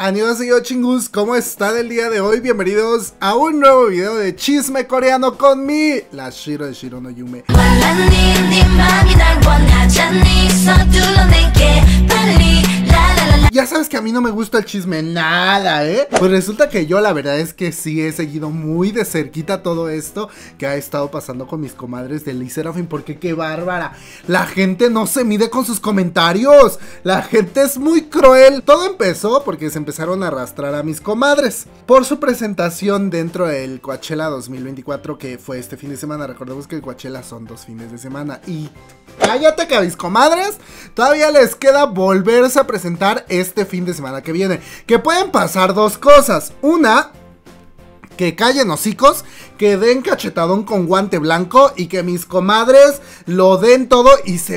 Annyeonghaseyo chingus, ¿cómo están el día de hoy? Bienvenidos a un nuevo video de chisme coreano con la Shiro de Shiro no Yume. Ya sabes que a mí no me gusta el chisme nada, ¿eh? Pues resulta que yo la verdad es que sí he seguido muy de cerquita todo esto que ha estado pasando con mis comadres de Lee Serafim, porque qué bárbara. La gente no se mide con sus comentarios. La gente es muy cruel. Todo empezó porque se empezaron a arrastrar a mis comadres por su presentación dentro del Coachella 2024, que fue este fin de semana. Recordemos que el Coachella son 2 fines de semana. Y cállate que a mis comadres todavía les queda volverse a presentar este fin de semana que viene. Que pueden pasar dos cosas. Una, que callen hocicos, que den cachetadón con guante blanco y que mis comadres lo den todo y se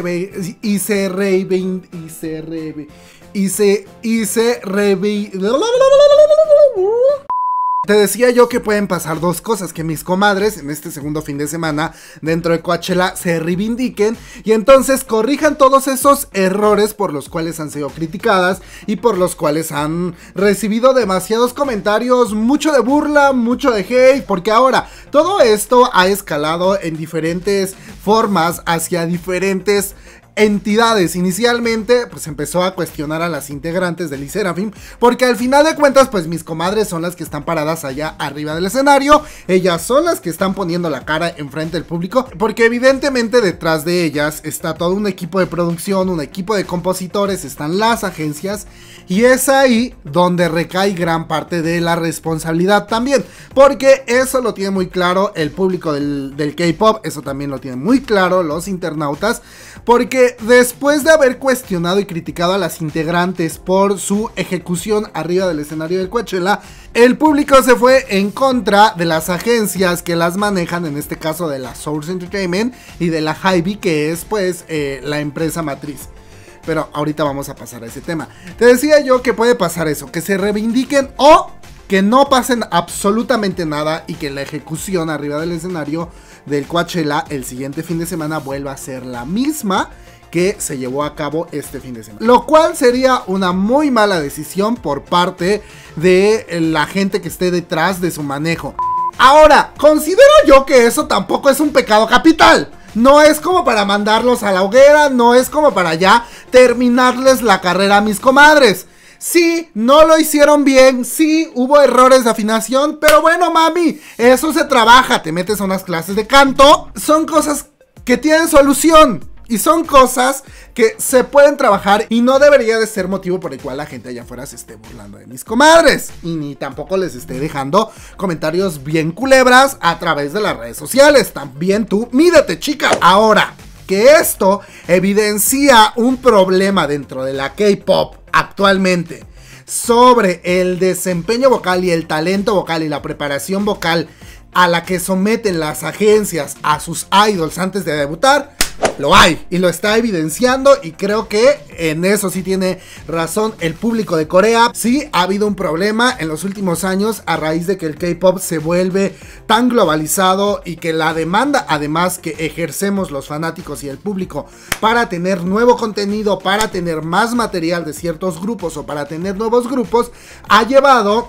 Te decía yo que pueden pasar dos cosas, que mis comadres en este segundo fin de semana dentro de Coachella se reivindiquen y entonces corrijan todos esos errores por los cuales han sido criticadas y por los cuales han recibido demasiados comentarios, mucho de burla, mucho de hate, porque ahora todo esto ha escalado en diferentes formas hacia diferentes entidades. Inicialmente pues empezó a cuestionar a las integrantes de Lee Serafim, porque al final de cuentas pues mis comadres son las que están paradas allá arriba del escenario, ellas son las que están poniendo la cara enfrente del público, porque evidentemente detrás de ellas está todo un equipo de producción, un equipo de compositores, están las agencias, y es ahí donde recae gran parte de la responsabilidad también, porque eso lo tiene muy claro el público del K-pop, eso también lo tienen muy claro los internautas, porque después de haber cuestionado y criticado a las integrantes por su ejecución arriba del escenario del Coachella, el público se fue en contra de las agencias que las manejan, en este caso de la Source Entertainment y de la Hybe, que es pues la empresa matriz. Pero ahorita vamos a pasar a ese tema. Te decía yo que puede pasar eso, que se reivindiquen o que no pasen absolutamente nada y que la ejecución arriba del escenario del Coachella el siguiente fin de semana vuelva a ser la misma que se llevó a cabo este fin de semana, lo cual sería una muy mala decisión por parte de la gente que esté detrás de su manejo. Ahora, considero yo que eso tampoco es un pecado capital. No es como para mandarlos a la hoguera, no es como para ya terminarles la carrera a mis comadres. Sí, no lo hicieron bien, sí, hubo errores de afinación, pero bueno, mami, eso se trabaja, te metes a unas clases de canto, son cosas que tienen solución. Y son cosas que se pueden trabajar y no debería de ser motivo por el cual la gente allá afuera se esté burlando de mis comadres. Y ni tampoco les esté dejando comentarios bien culebras a través de las redes sociales. También tú, mídete, chica. Ahora, que esto evidencia un problema dentro de la K-pop actualmente sobre el desempeño vocal y el talento vocal y la preparación vocal a la que someten las agencias a sus idols antes de debutar, lo hay y lo está evidenciando, y creo que en eso sí tiene razón el público de Corea. Sí ha habido un problema en los últimos años a raíz de que el K-pop se vuelve tan globalizado y que la demanda además que ejercemos los fanáticos y el público para tener nuevo contenido, para tener más material de ciertos grupos o para tener nuevos grupos, ha llevado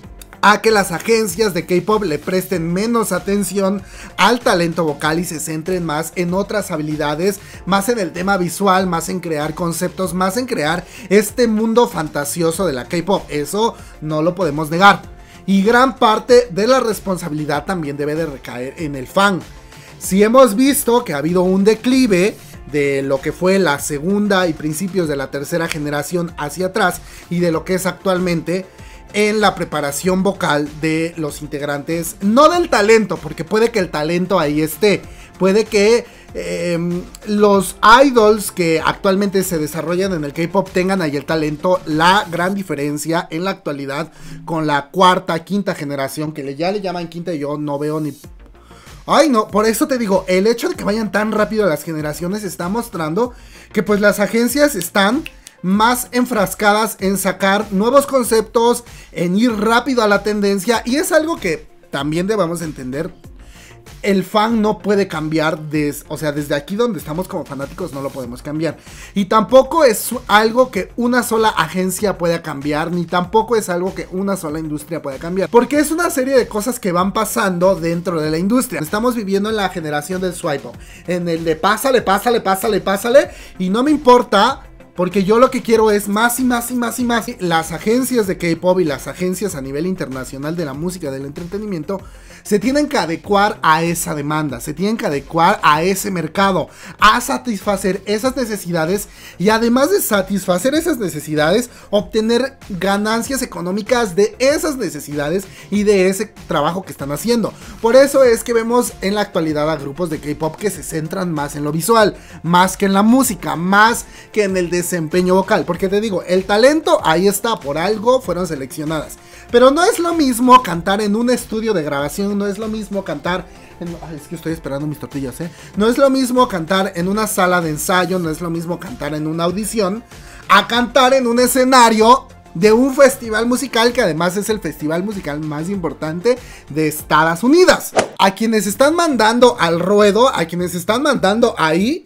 a que las agencias de K-pop le presten menos atención al talento vocal y se centren más en otras habilidades, más en el tema visual, más en crear conceptos, más en crear este mundo fantasioso de la K-pop. Eso no lo podemos negar. Y gran parte de la responsabilidad también debe de recaer en el fan. Si hemos visto que ha habido un declive de lo que fue la segunda y principios de la tercera generación hacia atrás y de lo que es actualmente en la preparación vocal de los integrantes, no del talento, porque puede que el talento ahí esté, puede que los idols que actualmente se desarrollan en el K-pop tengan ahí el talento. La gran diferencia en la actualidad con la cuarta, quinta generación, que ya le llaman quinta, y yo no veo ni... Ay no, por eso te digo, el hecho de que vayan tan rápido las generaciones está mostrando que pues las agencias están más enfrascadas en sacar nuevos conceptos, en ir rápido a la tendencia, y es algo que también debamos entender el fan no puede cambiar, o sea, desde aquí donde estamos como fanáticos no lo podemos cambiar. Y tampoco es algo que una sola agencia pueda cambiar, ni tampoco es algo que una sola industria pueda cambiar. Porque es una serie de cosas que van pasando dentro de la industria. Estamos viviendo en la generación del swipe up, en el de pásale, pásale, pásale, pásale, y no me importa. Porque yo lo que quiero es más y más y más y más. Las agencias de K-pop y las agencias a nivel internacional de la música, del entretenimiento, se tienen que adecuar a esa demanda, se tienen que adecuar a ese mercado, a satisfacer esas necesidades y además de satisfacer esas necesidades, obtener ganancias económicas de esas necesidades y de ese trabajo que están haciendo. Por eso es que vemos en la actualidad a grupos de K-pop que se centran más en lo visual, más que en la música, más que en el desempeño vocal. Porque te digo, el talento ahí está, por algo fueron seleccionadas. Pero no es lo mismo cantar en un estudio de grabación, no es lo mismo cantar ay, es que estoy esperando mis tortillas, no es lo mismo cantar en una sala de ensayo, no es lo mismo cantar en una audición, a cantar en un escenario de un festival musical que además es el festival musical más importante de Estados Unidos. A quienes están mandando al ruedo, a quienes están mandando ahí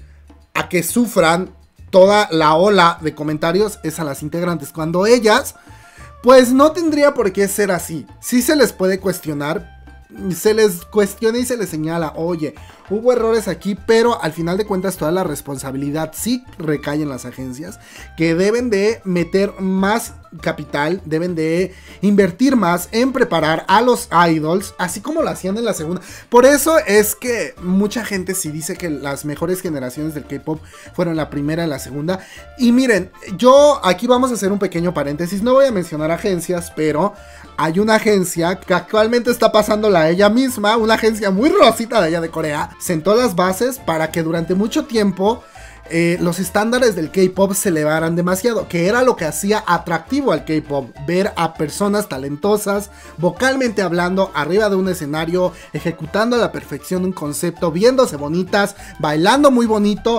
a que sufran toda la ola de comentarios es a las integrantes, cuando ellas pues no tendría por qué ser así. Sí se les puede cuestionar, se les cuestiona y se les señala, oye, hubo errores aquí, pero al final de cuentas toda la responsabilidad sí recae en las agencias, que deben de meter más capital, deben de invertir más en preparar a los idols, así como lo hacían en la segunda. Por eso es que mucha gente sí dice que las mejores generaciones del K-pop fueron la primera y la segunda. Y miren, yo aquí vamos a hacer un pequeño paréntesis, no voy a mencionar agencias, pero hay una agencia que actualmente está pasándola a ella misma, una agencia muy rosita de allá de Corea, sentó las bases para que durante mucho tiempo los estándares del K-pop se elevaran demasiado, que era lo que hacía atractivo al K-pop, ver a personas talentosas, vocalmente hablando, arriba de un escenario, ejecutando a la perfección un concepto, viéndose bonitas, bailando muy bonito.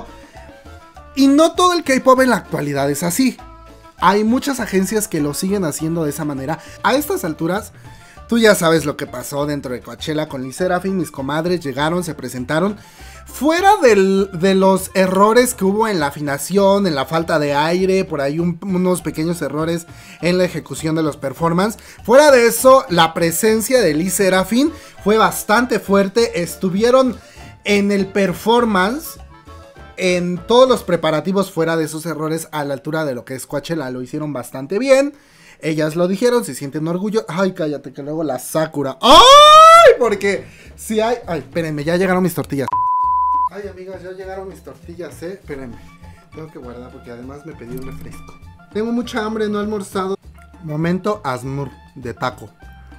Y no todo el K-pop en la actualidad es así. Hay muchas agencias que lo siguen haciendo de esa manera. A estas alturas, tú ya sabes lo que pasó dentro de Coachella con LE SSERAFIM. Mis comadres llegaron, se presentaron. Fuera de los errores que hubo en la afinación, en la falta de aire, por ahí unos pequeños errores en la ejecución de los performances. Fuera de eso, la presencia de LE SSERAFIM fue bastante fuerte. Estuvieron en el performance, en todos los preparativos fuera de esos errores a la altura de lo que es Coachella. Lo hicieron bastante bien. Ellas lo dijeron, se sienten orgullo. Ay, cállate, que luego la Sakura. ¡Ay! Porque si hay... Ay, espérenme, ya llegaron mis tortillas. Ay, amigas, ya llegaron mis tortillas, espérenme. Tengo que guardar porque además me pedí un refresco. Tengo mucha hambre, no he almorzado. Momento ASMR de taco.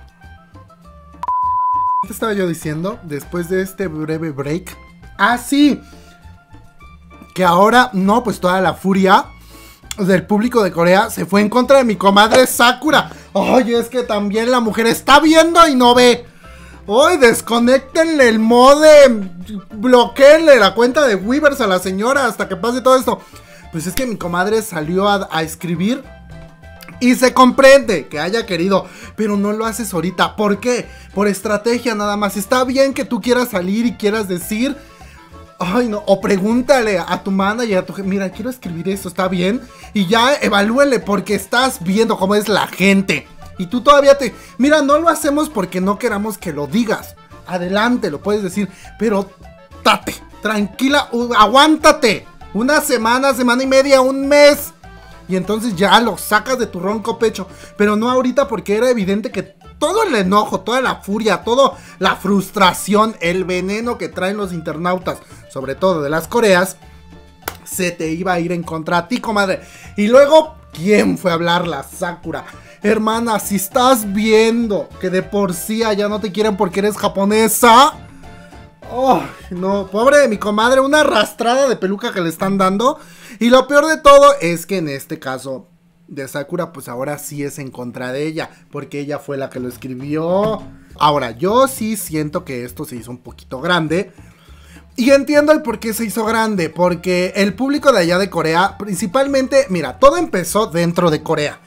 ¿Qué estaba yo diciendo? Después de este breve break. ¡Ah, sí! Que ahora, no, pues toda la furia del público de Corea se fue en contra de mi comadre Sakura. Oye, es que también la mujer está viendo y no ve. Oye, desconéctenle el modem, bloqueenle la cuenta de Weverse a la señora hasta que pase todo esto. Pues es que mi comadre salió a escribir y se comprende que haya querido, pero no lo haces ahorita. ¿Por qué? Por estrategia nada más. Está bien que tú quieras salir y quieras decir... Ay, no, o pregúntale a tu manager, mira, quiero escribir esto, ¿está bien? Y ya evalúele porque estás viendo cómo es la gente. Y tú todavía mira, no lo hacemos porque no queramos que lo digas. Adelante, lo puedes decir, pero tranquila, aguántate. Una semana, semana y media, un mes. Y entonces ya lo sacas de tu ronco pecho. Pero no ahorita porque era evidente que todo el enojo, toda la furia, toda la frustración, el veneno que traen los internautas, sobre todo de las Coreas, se te iba a ir en contra a ti, comadre. Y luego, ¿quién fue a hablar? La Sakura. Hermana, si estás viendo que de por sí allá no te quieren porque eres japonesa... Oh, no, pobre de mi comadre, una arrastrada de peluca que le están dando. Y lo peor de todo es que en este caso... de Sakura, pues ahora sí es en contra de ella, porque ella fue la que lo escribió. Ahora, yo sí siento que esto se hizo un poquito grande. Y entiendo el por qué se hizo grande, porque el público de allá de Corea, principalmente, mira, todo empezó dentro de Corea.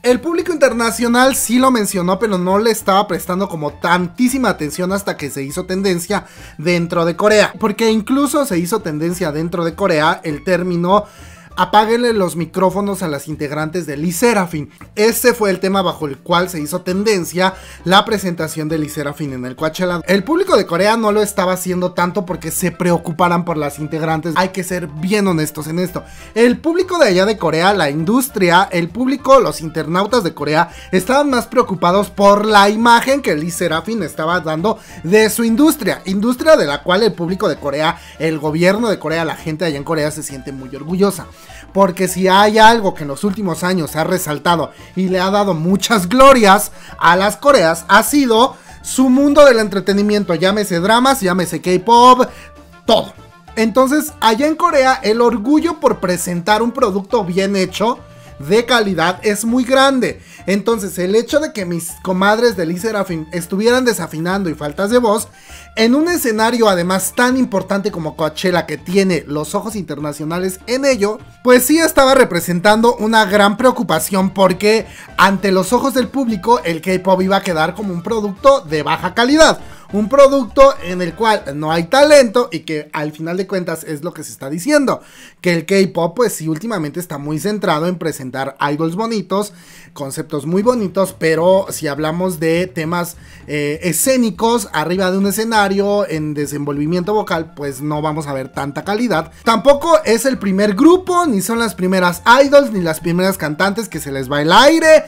El público internacional sí lo mencionó, pero no le estaba prestando como tantísima atención hasta que se hizo tendencia dentro de Corea. Porque incluso se hizo tendencia dentro de Corea el término apáguenle los micrófonos a las integrantes de LE SSERAFIM. Ese fue el tema bajo el cual se hizo tendencia la presentación de LE SSERAFIM en el Coachella. El público de Corea no lo estaba haciendo tanto porque se preocuparan por las integrantes. Hay que ser bien honestos en esto. El público de allá de Corea, la industria, el público, los internautas de Corea estaban más preocupados por la imagen que LE SSERAFIM estaba dando de su industria. Industria de la cual el público de Corea, el gobierno de Corea, la gente allá en Corea se siente muy orgullosa. Porque si hay algo que en los últimos años ha resaltado y le ha dado muchas glorias a las Coreas, ha sido su mundo del entretenimiento, llámese dramas, llámese K-pop, todo. Entonces, allá en Corea, el orgullo por presentar un producto bien hecho, de calidad, es muy grande. Entonces, el hecho de que mis comadres de LE SSERAFIM estuvieran desafinando y faltas de voz en un escenario además tan importante como Coachella, que tiene los ojos internacionales en ello, pues sí estaba representando una gran preocupación, porque ante los ojos del público el K-pop iba a quedar como un producto de baja calidad, un producto en el cual no hay talento, y que al final de cuentas es lo que se está diciendo, que el K-pop pues sí últimamente está muy centrado en presentar idols bonitos, conceptos muy bonitos, pero si hablamos de temas escénicos arriba de un escenario, en desenvolvimiento vocal, pues no vamos a ver tanta calidad. Tampoco es el primer grupo, ni son las primeras idols, ni las primeras cantantes que se les va el aire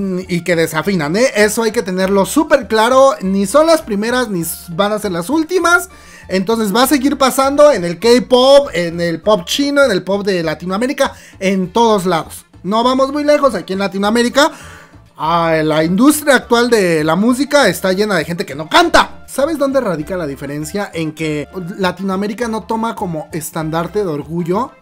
y que desafinan, eso hay que tenerlo súper claro, ni son las primeras ni van a ser las últimas. Entonces va a seguir pasando en el K-pop, en el pop chino, en el pop de Latinoamérica, en todos lados. No vamos muy lejos, aquí en Latinoamérica la industria actual de la música está llena de gente que no canta. ¿Sabes dónde radica la diferencia? En que Latinoamérica no toma como estandarte de orgullo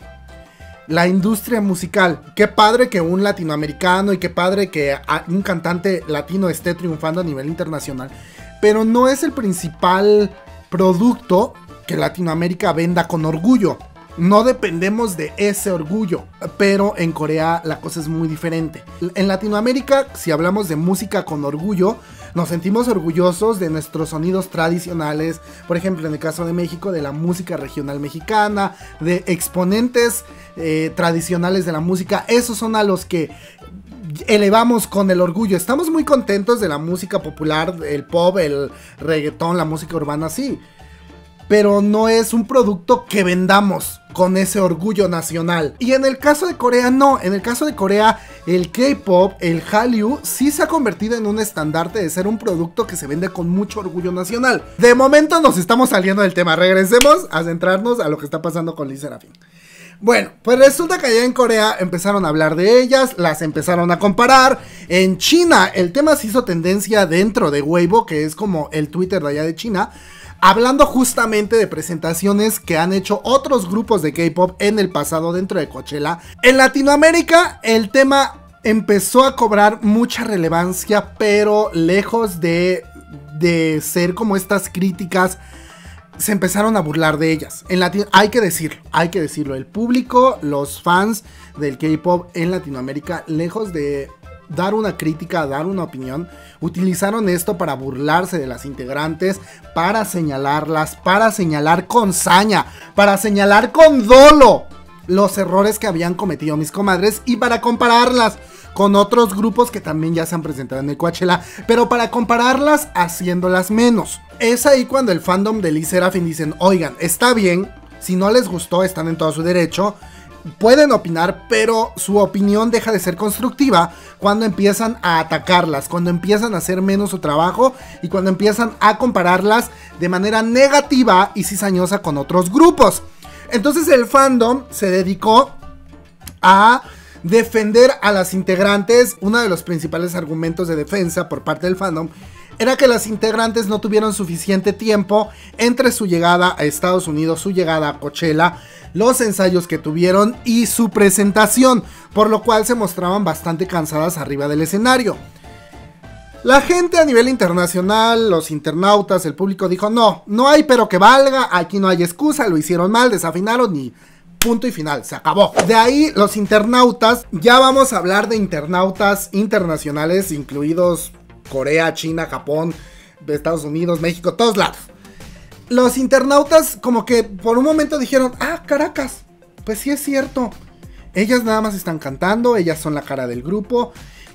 la industria musical. Qué padre que un latinoamericano y qué padre que un cantante latino esté triunfando a nivel internacional, pero no es el principal producto que Latinoamérica venda con orgullo. No dependemos de ese orgullo, pero en Corea la cosa es muy diferente. En Latinoamérica, si hablamos de música con orgullo, nos sentimos orgullosos de nuestros sonidos tradicionales, por ejemplo en el caso de México, de la música regional mexicana, de exponentes tradicionales de la música. Esos son a los que elevamos con el orgullo. Estamos muy contentos de la música popular, el pop, el reggaetón, la música urbana, sí, pero no es un producto que vendamos con ese orgullo nacional. Y en el caso de Corea no, en el caso de Corea el K-pop, el Hallyu, sí se ha convertido en un estandarte de ser un producto que se vende con mucho orgullo nacional. De momento nos estamos saliendo del tema, regresemos a centrarnos a lo que está pasando con LE SSERAFIM. Bueno, pues resulta que allá en Corea empezaron a hablar de ellas, las empezaron a comparar. En China el tema se hizo tendencia dentro de Weibo, que es como el Twitter de allá de China, hablando justamente de presentaciones que han hecho otros grupos de K-pop en el pasado dentro de Coachella. En Latinoamérica el tema empezó a cobrar mucha relevancia, pero lejos de ser como estas críticas, se empezaron a burlar de ellas. Hay que decirlo, el público, los fans del K-pop en Latinoamérica, lejos de dar una crítica, dar una opinión, utilizaron esto para burlarse de las integrantes, para señalarlas, para señalar con saña, para señalar con dolo los errores que habían cometido mis comadres, y para compararlas con otros grupos que también ya se han presentado en el Coachella, pero para compararlas haciéndolas menos. Es ahí cuando el fandom de LE SSERAFIM dicen, oigan, está bien, si no les gustó están en todo su derecho, pueden opinar, pero su opinión deja de ser constructiva cuando empiezan a atacarlas, cuando empiezan a hacer menos su trabajo y cuando empiezan a compararlas de manera negativa y cizañosa con otros grupos. Entonces el fandom se dedicó a defender a las integrantes. Uno de los principales argumentos de defensa por parte del fandom era que las integrantes no tuvieron suficiente tiempo entre su llegada a Estados Unidos, su llegada a Coachella, los ensayos que tuvieron y su presentación, por lo cual se mostraban bastante cansadas arriba del escenario. La gente a nivel internacional, los internautas, el público dijo, no hay pero que valga, aquí no hay excusa, lo hicieron mal, desafinaron y punto y final, se acabó. De ahí los internautas, ya vamos a hablar de internautas internacionales, incluidos Corea, China, Japón, Estados Unidos, México, todos lados. Los internautas como que por un momento dijeron, ah, Caracas, pues sí es cierto, ellas nada más están cantando, ellas son la cara del grupo,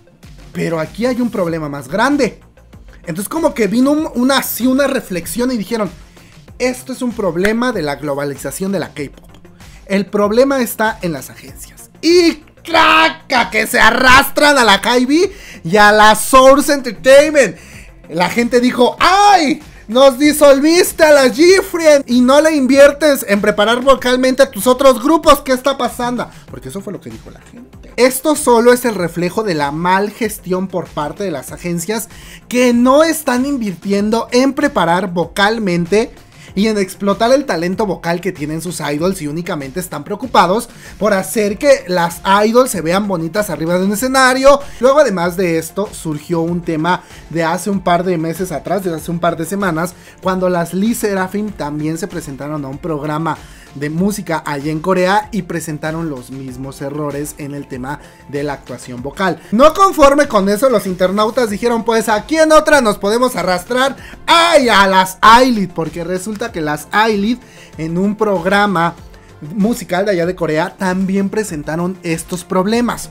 pero aquí hay un problema más grande. Entonces como que vino una reflexión y dijeron, esto es un problema de la globalización de la K-pop. El problema está en las agencias. Y ¡craca! Que se arrastran a la HYBE y a la Source Entertainment. La gente dijo, ¡ay! Nos disolviste a la G-Friend y no le inviertes en preparar vocalmente a tus otros grupos. ¿Qué está pasando? Porque eso fue lo que dijo la gente. Esto solo es el reflejo de la mal gestión por parte de las agencias que no están invirtiendo en preparar vocalmente y en explotar el talento vocal que tienen sus idols y únicamente están preocupados por hacer que las idols se vean bonitas arriba de un escenario. Luego, además de esto, surgió un tema de hace un par de meses atrás, de hace un par de semanas, cuando las LE SSERAFIM también se presentaron a un programa de música allá en Corea y presentaron los mismos errores en el tema de la actuación vocal. No conforme con eso, los internautas dijeron, pues aquí en otra nos podemos arrastrar ¡ay! A las I-LEAD, porque resulta que las I-LEAD en un programa musical de allá de Corea también presentaron estos problemas: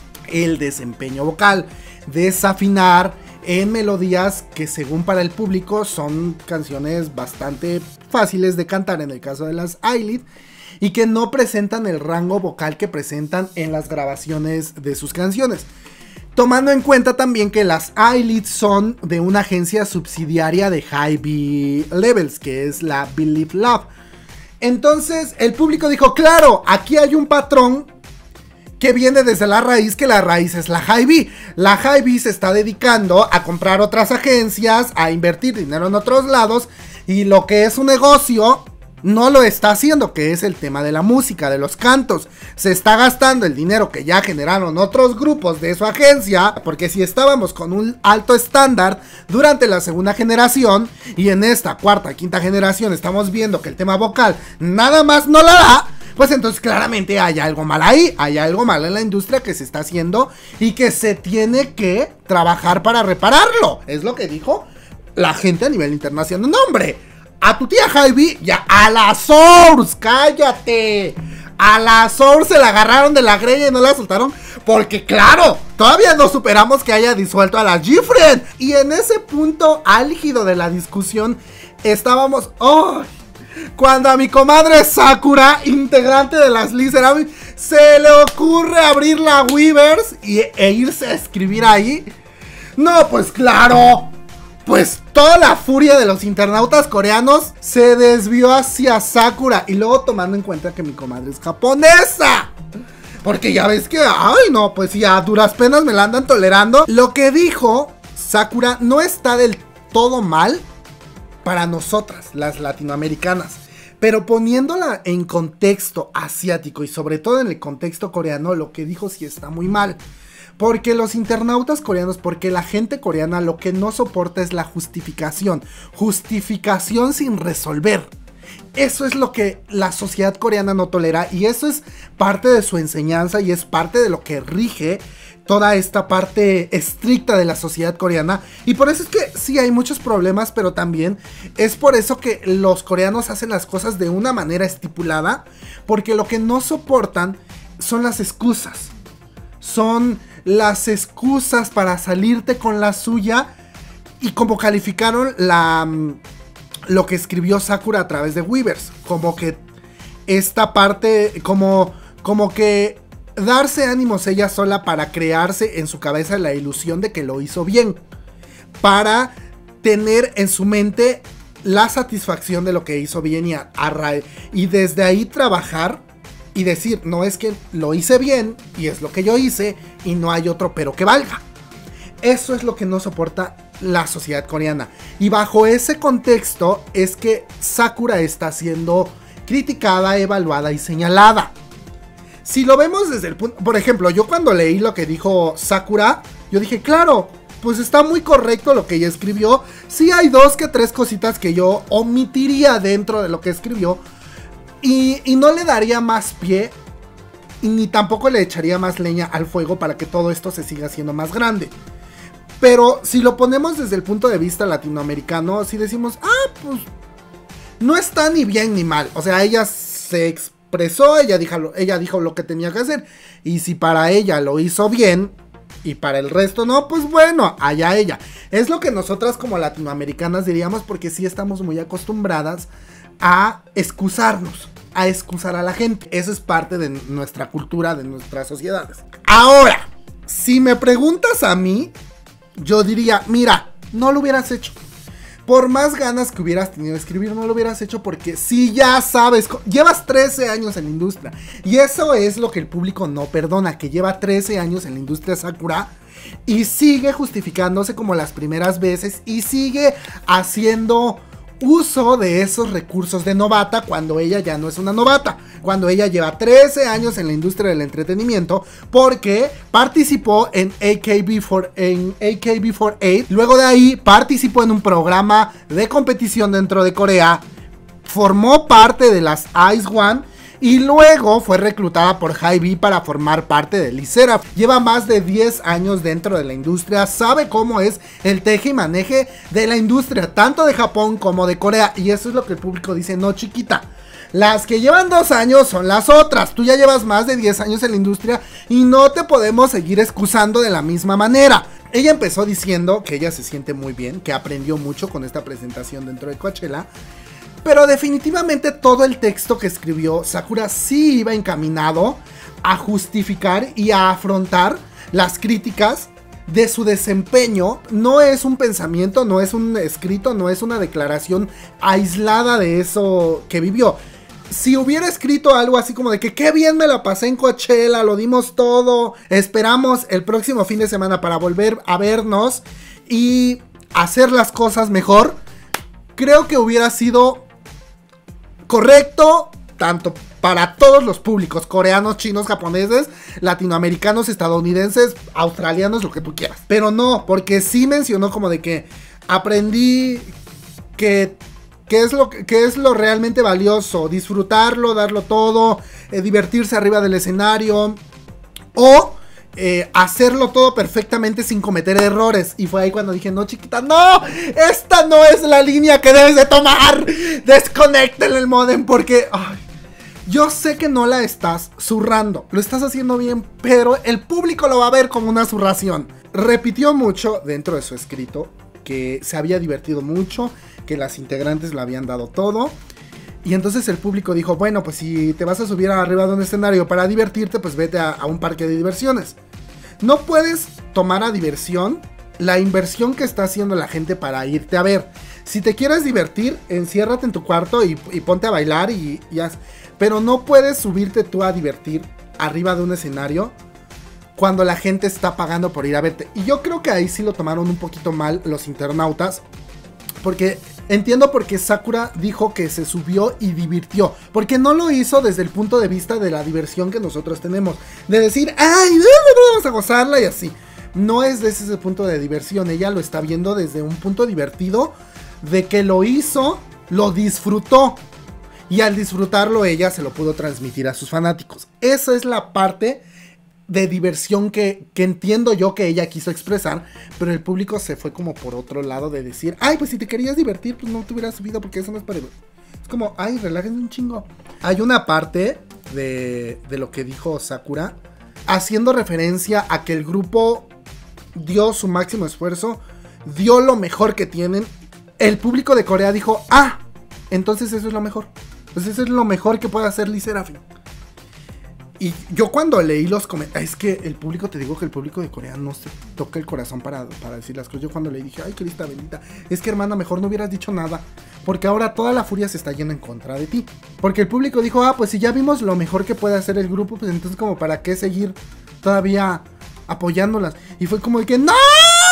el desempeño vocal, desafinar en melodías que según para el público son canciones bastante fáciles de cantar en el caso de las I-LEAD, y que no presentan el rango vocal que presentan en las grabaciones de sus canciones. Tomando en cuenta también que las I-LEAD son de una agencia subsidiaria de HYBE Labels, que es la Believe Love. Entonces el público dijo, claro, aquí hay un patrón que viene desde la raíz, que la raíz es la HYBE. La HYBE se está dedicando a comprar otras agencias, a invertir dinero en otros lados, y lo que es un negocio no lo está haciendo, que es el tema de la música, de los cantos. Se está gastando el dinero que ya generaron otros grupos de su agencia, porque si estábamos con un alto estándar durante la segunda generación, y en esta cuarta, quinta generación estamos viendo que el tema vocal nada más no la da, pues entonces claramente hay algo mal ahí, hay algo mal en la industria que se está haciendo y que se tiene que trabajar para repararlo. Es lo que dijo la gente a nivel internacional. No, hombre, a tu tía HYBE, ya, a la Source, cállate. A la Source se la agarraron de la greña y no la soltaron, porque claro, todavía no superamos que haya disuelto a la G-Friend. Y en ese punto álgido de la discusión estábamos... ¡oh! Cuando a mi comadre Sakura, integrante de las LE SSERAFIM, se le ocurre abrir la Weverse e irse a escribir ahí. No, pues claro, pues toda la furia de los internautas coreanos se desvió hacia Sakura. Y luego tomando en cuenta que mi comadre es japonesa, porque ya ves que, ay no, pues ya a duras penas me la andan tolerando. Lo que dijo Sakura no está del todo mal para nosotras, las latinoamericanas, pero poniéndola en contexto asiático y sobre todo en el contexto coreano, lo que dijo sí está muy mal. Porque los internautas coreanos, porque la gente coreana lo que no soporta es la justificación. Justificación sin resolver. Eso es lo que la sociedad coreana no tolera, y eso es parte de su enseñanza y es parte de lo que rige toda esta parte estricta de la sociedad coreana. Y por eso es que sí hay muchos problemas, pero también es por eso que los coreanos hacen las cosas de una manera estipulada, porque lo que no soportan son las excusas. Son las excusas para salirte con la suya. Y como calificaron lo que escribió Sakura a través de Weverse, como que esta parte, como que darse ánimos ella sola para crearse en su cabeza la ilusión de que lo hizo bien, para tener en su mente la satisfacción de lo que hizo bien y desde ahí trabajar y decir, no, es que lo hice bien y es lo que yo hice y no hay otro pero que valga. Eso es lo que no soporta la sociedad coreana, y bajo ese contexto es que Sakura está siendo criticada, evaluada y señalada. Si lo vemos desde el punto... Por ejemplo, yo cuando leí lo que dijo Sakura, yo dije, claro, pues está muy correcto lo que ella escribió. Sí hay 2 que 3 cositas que yo omitiría dentro de lo que escribió, Y no le daría más pie, ni tampoco le echaría más leña al fuego para que todo esto se siga haciendo más grande. Pero si lo ponemos desde el punto de vista latinoamericano, si decimos, pues no está ni bien ni mal. O sea, ella se expresó, ella dijo lo que tenía que hacer. Y si para ella lo hizo bien y para el resto no, pues bueno, allá ella. Es lo que nosotras como latinoamericanas diríamos, porque sí estamos muy acostumbradas a excusarnos, a excusar a la gente. Eso es parte de nuestra cultura, de nuestras sociedades. Ahora, si me preguntas a mí, yo diría, mira, no lo hubieras hecho. Por más ganas que hubieras tenido de escribir, no lo hubieras hecho, porque si ya sabes, llevas 13 años en la industria. Y eso es lo que el público no perdona, que lleva 13 años en la industria Sakura y sigue justificándose como las primeras veces y sigue haciendo uso de esos recursos de novata cuando ella ya no es una novata, cuando ella lleva 13 años en la industria del entretenimiento, porque participó en AKB48, luego de ahí participó en un programa de competición dentro de Corea, formó parte de las Ice One y luego fue reclutada por HYBE para formar parte de LE SSERAFIM. Lleva más de 10 años dentro de la industria, sabe cómo es el teje y maneje de la industria, tanto de Japón como de Corea. Y eso es lo que el público dice, no chiquita, las que llevan 2 años son las otras. Tú ya llevas más de 10 años en la industria y no te podemos seguir excusando de la misma manera. Ella empezó diciendo que ella se siente muy bien, que aprendió mucho con esta presentación dentro de Coachella. Pero definitivamente todo el texto que escribió Sakura sí iba encaminado a justificar y a afrontar las críticas de su desempeño. No es un pensamiento, no es un escrito, no es una declaración aislada de eso que vivió. Si hubiera escrito algo así como de que qué bien me la pasé en Coachella, lo dimos todo, esperamos el próximo fin de semana para volver a vernos y hacer las cosas mejor, creo que hubiera sido correcto, tanto para todos los públicos, coreanos, chinos, japoneses, latinoamericanos, estadounidenses, australianos, lo que tú quieras. Pero no, porque sí mencionó como de que aprendí que es lo realmente valioso, disfrutarlo, darlo todo, divertirse arriba del escenario, o hacerlo todo perfectamente sin cometer errores. Y fue ahí cuando dije, no chiquita, no, esta no es la línea que debes de tomar, desconecten el modem, porque yo sé que no la estás zurrando, lo estás haciendo bien, pero el público lo va a ver como una zurración. Repitió mucho dentro de su escrito que se había divertido mucho, que las integrantes le habían dado todo. Y entonces el público dijo, bueno, pues si te vas a subir arriba de un escenario para divertirte, pues vete a un parque de diversiones. No puedes tomar a diversión la inversión que está haciendo la gente para irte a ver. Si te quieres divertir, enciérrate en tu cuarto y ponte a bailar y haz. Pero no puedes subirte tú a divertir arriba de un escenario cuando la gente está pagando por ir a verte. Y yo creo que ahí sí lo tomaron un poquito mal los internautas, porque entiendo por qué Sakura dijo que se subió y divirtió, porque no lo hizo desde el punto de vista de la diversión que nosotros tenemos, de decir, ay, vamos a gozarla y así. No es desde ese punto de diversión, ella lo está viendo desde un punto divertido, de que lo hizo, lo disfrutó, y al disfrutarlo ella se lo pudo transmitir a sus fanáticos. Esa es la parte de diversión que entiendo yo que ella quiso expresar, pero el público se fue como por otro lado de decir, ay, pues si te querías divertir, pues no te hubieras subido porque eso no es para... Es como, ay, relájense un chingo. Hay una parte de lo que dijo Sakura, haciendo referencia a que el grupo dio su máximo esfuerzo, dio lo mejor que tienen. El público de Corea dijo, entonces eso es lo mejor. Pues eso es lo mejor que puede hacer LE SSERAFIM. Y yo cuando leí los comentarios, es que el público, te digo que el público de Corea no se toca el corazón para decir las cosas. Yo cuando leí dije, ay, Crista bendita, es que hermana, mejor no hubieras dicho nada, porque ahora toda la furia se está yendo en contra de ti. Porque el público dijo, pues si ya vimos lo mejor que puede hacer el grupo, pues entonces como para qué seguir todavía apoyándolas. Y fue como de que, ¡no!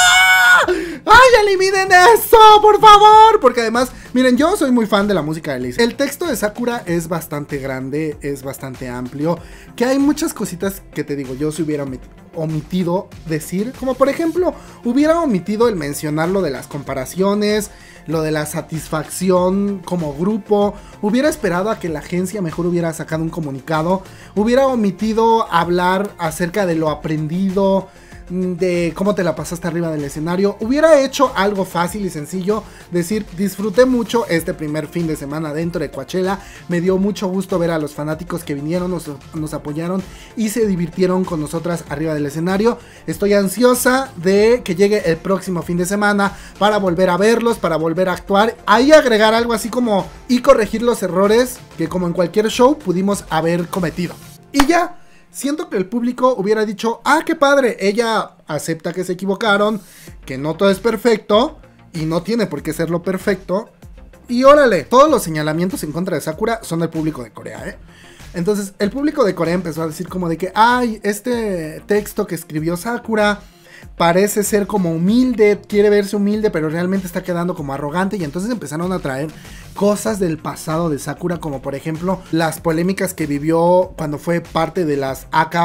¡Ay, eliminen eso, por favor! Porque además, miren, yo soy muy fan de la música de LE SSERAFIM. El texto de Sakura es bastante grande, es bastante amplio, que hay muchas cositas que te digo, yo si hubiera omitido decir, como por ejemplo, hubiera omitido el mencionar lo de las comparaciones, lo de la satisfacción como grupo, hubiera esperado a que la agencia mejor hubiera sacado un comunicado, hubiera omitido hablar acerca de lo aprendido, de cómo te la pasaste arriba del escenario, hubiera hecho algo fácil y sencillo, decir, disfruté mucho este primer fin de semana dentro de Coachella, me dio mucho gusto ver a los fanáticos que vinieron, nos apoyaron y se divirtieron con nosotras arriba del escenario, estoy ansiosa de que llegue el próximo fin de semana para volver a verlos, para volver a actuar, ahí agregar algo así como y corregir los errores que como en cualquier show pudimos haber cometido, y ya. Siento que el público hubiera dicho, ah, qué padre, ella acepta que se equivocaron, que no todo es perfecto, y no tiene por qué serlo perfecto, y órale, todos los señalamientos en contra de Sakura son del público de Corea, Entonces, el público de Corea empezó a decir como de que, ay, este texto que escribió Sakura parece ser como humilde, quiere verse humilde, pero realmente está quedando como arrogante, y entonces empezaron a traer cosas del pasado de Sakura, como por ejemplo las polémicas que vivió cuando fue parte de las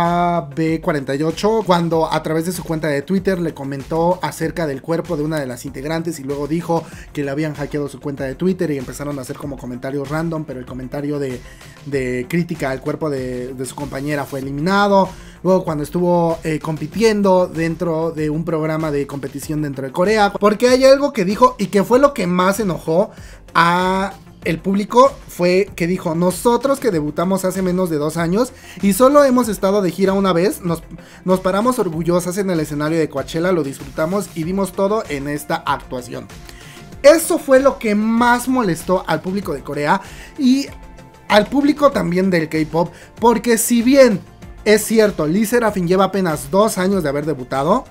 AKB48, cuando a través de su cuenta de Twitter le comentó acerca del cuerpo de una de las integrantes y luego dijo que le habían hackeado su cuenta de Twitter y empezaron a hacer como comentarios random, pero el comentario de crítica al cuerpo de su compañera fue eliminado. Luego cuando estuvo compitiendo dentro de un programa de competición dentro de Corea, porque hay algo que dijo y que fue lo que más enojó a el público, fue que dijo, nosotros que debutamos hace menos de 2 años y solo hemos estado de gira una vez, nos paramos orgullosas en el escenario de Coachella, lo disfrutamos y dimos todo en esta actuación. Eso fue lo que más molestó al público de Corea y al público también del K-pop, porque si bien es cierto, LE SSERAFIM lleva apenas 2 años de haber debutado,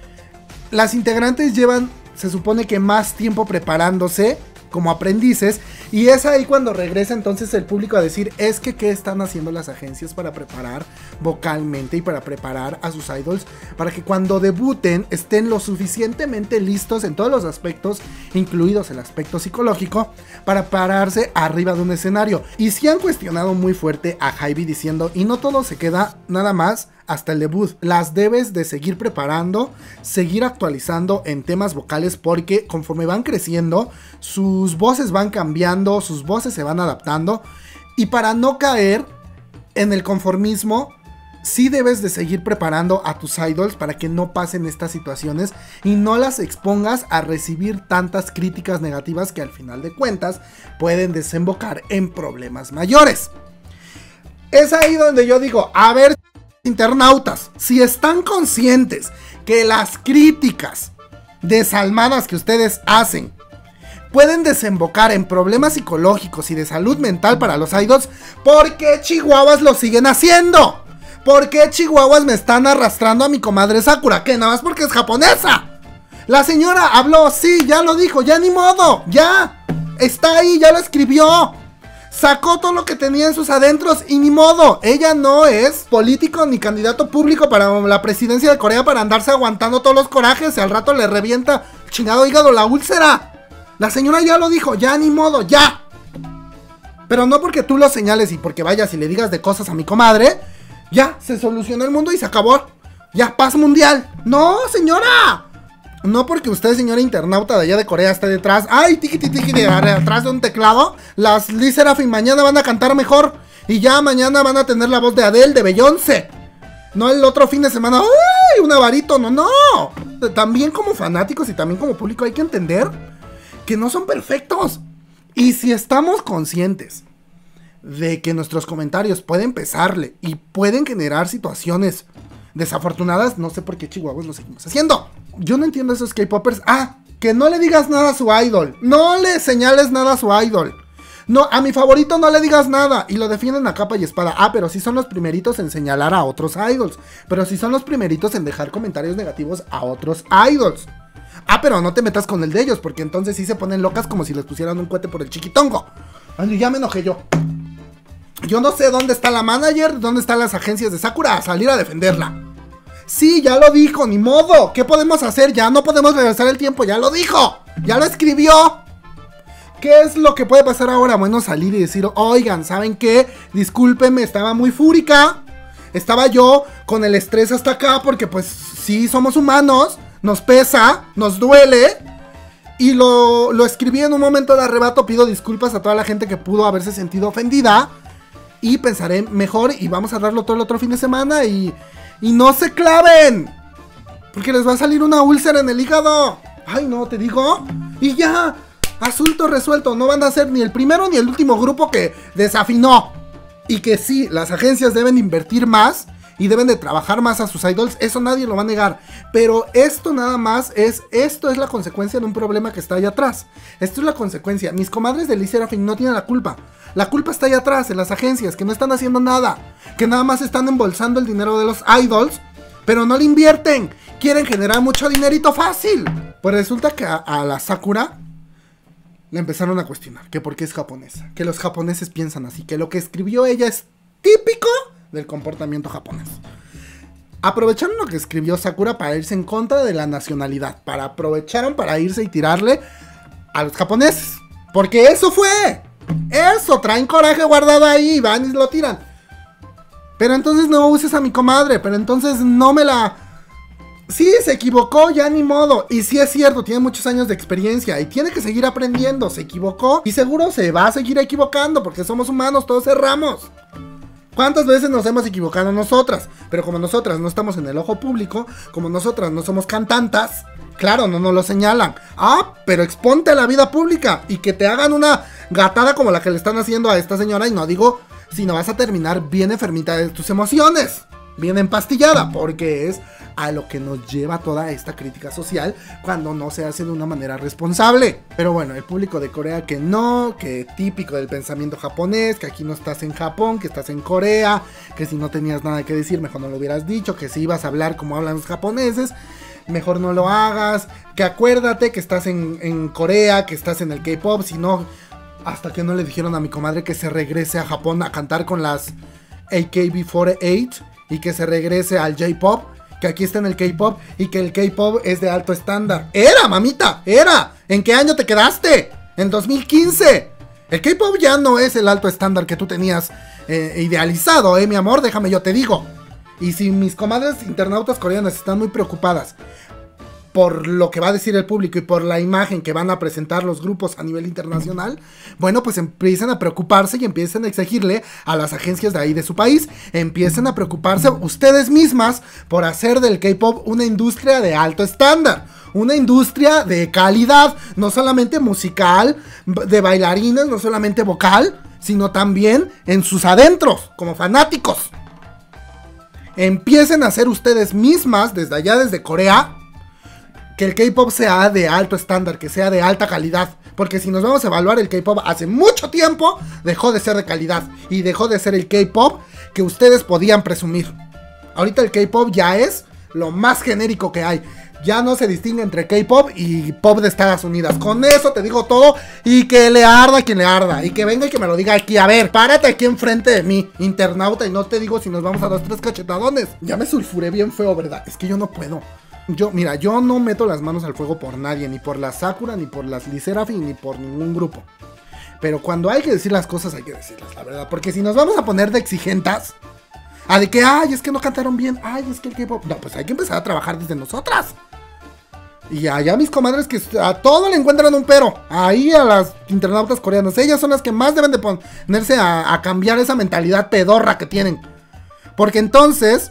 las integrantes llevan, se supone que más tiempo preparándose como aprendices, y es ahí cuando regresa entonces el público a decir, es que ¿qué están haciendo las agencias para preparar vocalmente y para preparar a sus idols para que cuando debuten estén lo suficientemente listos en todos los aspectos, incluidos el aspecto psicológico, para pararse arriba de un escenario? Y sí han cuestionado muy fuerte a HYBE diciendo, y no todo se queda nada más hasta el debut, las debes de seguir preparando, seguir actualizando en temas vocales, porque conforme van creciendo, sus voces van cambiando, sus voces se van adaptando, y para no caer en el conformismo, sí debes de seguir preparando a tus idols para que no pasen estas situaciones y no las expongas a recibir tantas críticas negativas que al final de cuentas pueden desembocar en problemas mayores. Es ahí donde yo digo, a ver, internautas, si están conscientes que las críticas desalmadas que ustedes hacen pueden desembocar en problemas psicológicos y de salud mental para los idols, ¿por qué chihuahuas lo siguen haciendo? ¿Por qué chihuahuas me están arrastrando a mi comadre Sakura? Que nada más porque es japonesa. La señora habló, sí, ya lo dijo, ya ni modo, ya está ahí, ya lo escribió. Sacó todo lo que tenía en sus adentros y ni modo. Ella no es político ni candidato público para la presidencia de Corea para andarse aguantando todos los corajes y al rato le revienta chingado hígado la úlcera. La señora ya lo dijo, ya ni modo, ya. Pero no porque tú lo señales y porque vayas y le digas de cosas a mi comadre, ya se solucionó el mundo y se acabó. Ya, paz mundial. No, señora. No porque usted, señora internauta de allá de Corea, esté detrás, ay, tiki tiki detrás de un teclado, las LE SSERAFIM mañana van a cantar mejor. Y ya mañana van a tener la voz de Adele, de Beyoncé. No el otro fin de semana, ¡ay! Una barítono, no. También como fanáticos y también como público hay que entender que no son perfectos. Y si estamos conscientes de que nuestros comentarios pueden pesarle y pueden generar situaciones desafortunadas, no sé por qué chihuahuas lo seguimos haciendo. Yo no entiendo a esos K-popers. Ah, que no le digas nada a su idol. No le señales nada a su idol. No, a mi favorito no le digas nada. Y lo defienden a capa y espada. Ah, pero sí son los primeritos en señalar a otros idols. Pero sí son los primeritos en dejar comentarios negativos a otros idols. Ah, pero no te metas con el de ellos, porque entonces sí se ponen locas como si les pusieran un cohete por el chiquitongo. Ay, ya me enojé yo. Yo no sé dónde está la manager, dónde están las agencias de Sakura a salir a defenderla. Sí, ya lo dijo, ni modo. ¿Qué podemos hacer? Ya no podemos regresar el tiempo, ya lo dijo. Ya lo escribió. ¿Qué es lo que puede pasar ahora? Bueno, salir y decir, oigan, ¿saben qué? Discúlpenme, estaba muy fúrica. estaba yo con el estrés hasta acá porque pues sí, somos humanos, nos pesa, nos duele. Y lo escribí en un momento de arrebato. Pido disculpas a toda la gente que pudo haberse sentido ofendida. Y pensaré mejor y vamos a darlo todo el otro fin de semana. Y no se claven, porque les va a salir una úlcera en el hígado. Ay, no, te digo. Y ya, asunto resuelto. No van a ser ni el primero ni el último grupo que desafinó. Y que sí, las agencias deben invertir más y deben de trabajar más a sus idols. Eso nadie lo va a negar. Pero esto nada más esto es la consecuencia de un problema que está allá atrás. Esto es la consecuencia. Mis comadres de LE SSERAFIM no tienen la culpa. La culpa está allá atrás, en las agencias, que no están haciendo nada. Que nada más están embolsando el dinero de los idols, pero no le invierten. Quieren generar mucho dinerito fácil. Pues resulta que a la Sakura le empezaron a cuestionar que por qué es japonesa, que los japoneses piensan así, que lo que escribió ella es típico del comportamiento japonés. Aprovecharon lo que escribió Sakura para irse en contra de la nacionalidad. Aprovecharon para irse y tirarle a los japoneses. Porque eso fue. Eso, traen coraje guardado ahí, van y lo tiran. Pero entonces no uses a mi comadre, pero entonces no me la... Sí, se equivocó, ya ni modo. Y sí es cierto, tiene muchos años de experiencia y tiene que seguir aprendiendo. Se equivocó y seguro se va a seguir equivocando porque somos humanos, todos erramos. ¿Cuántas veces nos hemos equivocado nosotras? Pero como nosotras no estamos en el ojo público, como nosotras no somos cantantas, claro, no nos lo señalan. Ah, pero exponte a la vida pública y que te hagan una gatada como la que le están haciendo a esta señora. Y no digo si no vas a terminar bien enfermita de tus emociones, bien empastillada, porque es a lo que nos lleva toda esta crítica social cuando no se hace de una manera responsable. Pero bueno, el público de Corea que no, que típico del pensamiento japonés, que aquí no estás en Japón, que estás en Corea, que si no tenías nada que decir mejor no lo hubieras dicho, que si ibas a hablar como hablan los japoneses, mejor no lo hagas, que acuérdate que estás en Corea, que estás en el K-pop, si no, hasta que no le dijeron a mi comadre que se regrese a Japón a cantar con las AKB48 y que se regrese al J-pop, que aquí está en el K-pop y que el K-pop es de alto estándar. ¡Era, mamita! ¡Era! ¿En qué año te quedaste? En 2015. El K-pop ya no es el alto estándar que tú tenías idealizado, mi amor, déjame yo te digo. Y si mis comadres internautas coreanas están muy preocupadas por lo que va a decir el público y por la imagen que van a presentar los grupos a nivel internacional, bueno, pues empiecen a preocuparse y empiecen a exigirle a las agencias de ahí de su país, empiecen a preocuparse ustedes mismas por hacer del K-pop una industria de alto estándar, una industria de calidad, no solamente musical, de bailarines, no solamente vocal, sino también en sus adentros, como fanáticos. Empiecen a hacer ustedes mismas, desde allá, desde Corea, que el K-pop sea de alto estándar, que sea de alta calidad. Porque si nos vamos a evaluar, el K-pop hace mucho tiempo dejó de ser de calidad y dejó de ser el K-pop que ustedes podían presumir. Ahorita el K-pop ya es lo más genérico que hay. Ya no se distingue entre K-pop y pop de Estados Unidos. Con eso te digo todo. Y que le arda quien le arda. Y que venga y que me lo diga aquí. A ver, párate aquí enfrente de mí, internauta. Y no te digo si nos vamos a 2, 3 cachetadones. Ya me sulfuré bien feo, ¿verdad? Es que yo no puedo. Mira, yo no meto las manos al fuego por nadie. Ni por la Sakura, ni por las LE SSERAFIM, ni por ningún grupo. Pero cuando hay que decir las cosas, hay que decirlas, la verdad. Porque si nos vamos a poner de exigentas, a de que, ay, es que no cantaron bien, ay, es que el K-pop, no, pues hay que empezar a trabajar desde nosotras. Y allá mis comadres que a todo le encuentran un pero. Ahí a las internautas coreanas, ellas son las que más deben de ponerse a cambiar esa mentalidad pedorra que tienen. Porque entonces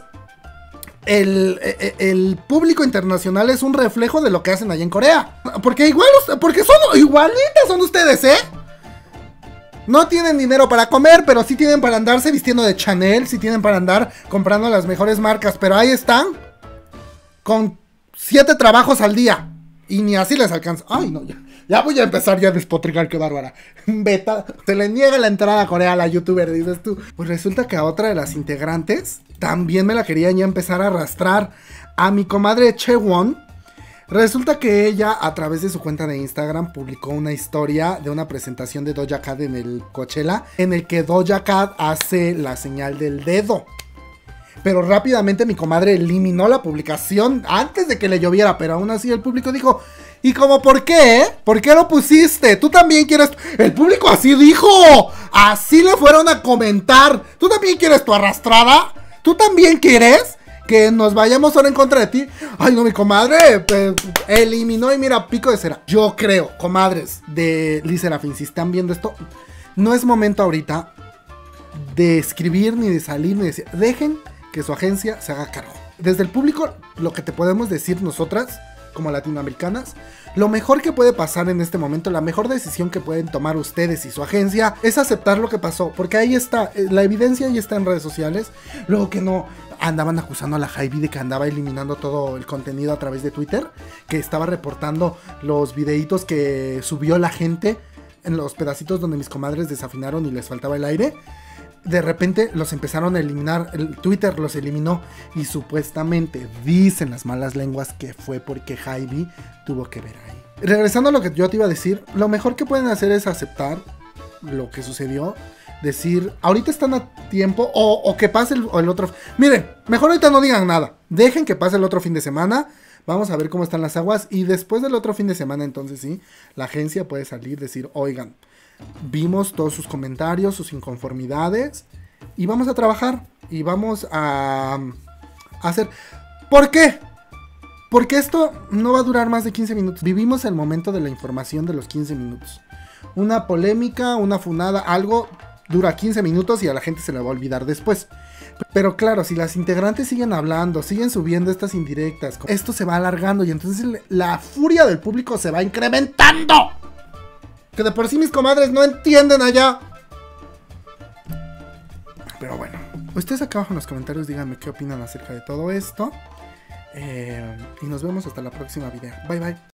el público internacional es un reflejo de lo que hacen allá en Corea. Porque son igualitas son ustedes, ¿eh? No tienen dinero para comer, pero sí tienen para andarse vistiendo de Chanel, sí tienen para andar comprando las mejores marcas, pero ahí están con 7 trabajos al día y ni así les alcanza. Ay, no, ya voy a empezar ya a despotricar, qué bárbara. Beta, se le niega la entrada a Corea a la youtuber, dices tú. Pues resulta que a otra de las integrantes también me la querían ya empezar a arrastrar, a mi comadre Chewon. Resulta que ella, a través de su cuenta de Instagram, publicó una historia de una presentación de Doja Cat en el Coachella, en el que Doja Cat hace la señal del dedo. Pero rápidamente mi comadre eliminó la publicación antes de que le lloviera, pero aún así el público dijo, ¿y como por qué? ¿Por qué lo pusiste? ¿Tú también quieres? El público así dijo, así le fueron a comentar. ¿Tú también quieres tu arrastrada? ¿Tú también quieres que nos vayamos ahora en contra de ti? Ay, no, mi comadre pues, eliminó y mira, pico de cera. Yo creo, comadres de Liz Serafín, si están viendo esto, no es momento ahorita de escribir, ni de salir, ni de decir. Dejen que su agencia se haga cargo. Desde el público, lo que te podemos decir nosotras, como latinoamericanas, lo mejor que puede pasar en este momento, la mejor decisión que pueden tomar ustedes y su agencia, es aceptar lo que pasó, porque ahí está, la evidencia ahí está en redes sociales. Luego que no andaban acusando a la Hybe de que andaba eliminando todo el contenido a través de Twitter, que estaba reportando los videitos que subió la gente en los pedacitos donde mis comadres desafinaron y les faltaba el aire. De repente los empezaron a eliminar, el Twitter los eliminó y supuestamente dicen las malas lenguas que fue porque Hybe tuvo que ver ahí. Regresando a lo que yo te iba a decir, lo mejor que pueden hacer es aceptar lo que sucedió, decir, ahorita están a tiempo o que pase el otro. Miren, mejor ahorita no digan nada, dejen que pase el otro fin de semana. Vamos a ver cómo están las aguas y después del otro fin de semana entonces sí, la agencia puede salir, decir, oigan, vimos todos sus comentarios, sus inconformidades y vamos a trabajar y vamos a hacer. ¿Por qué? Porque esto no va a durar más de 15 minutos. Vivimos el momento de la información de los 15 minutos. Una polémica, una funada, algo dura 15 minutos y a la gente se le va a olvidar después. Pero claro, si las integrantes siguen hablando, siguen subiendo estas indirectas, esto se va alargando y entonces la furia del público se va incrementando. Que de por sí mis comadres no entienden allá. Pero bueno, ustedes acá abajo en los comentarios díganme qué opinan acerca de todo esto. Y nos vemos hasta la próxima video. Bye bye.